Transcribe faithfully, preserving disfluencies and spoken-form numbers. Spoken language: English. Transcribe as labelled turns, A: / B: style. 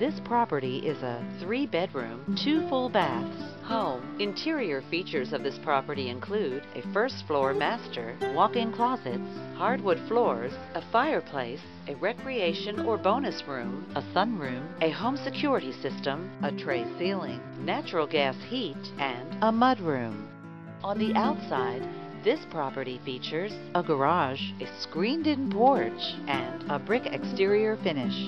A: This property is a three-bedroom, two full baths home. Interior features of this property include a first-floor master, walk-in closets, hardwood floors, a fireplace, a recreation or bonus room, a sunroom, a home security system, a tray ceiling, natural gas heat, and a mudroom. On the outside, this property features a garage, a screened-in porch, and a brick exterior finish.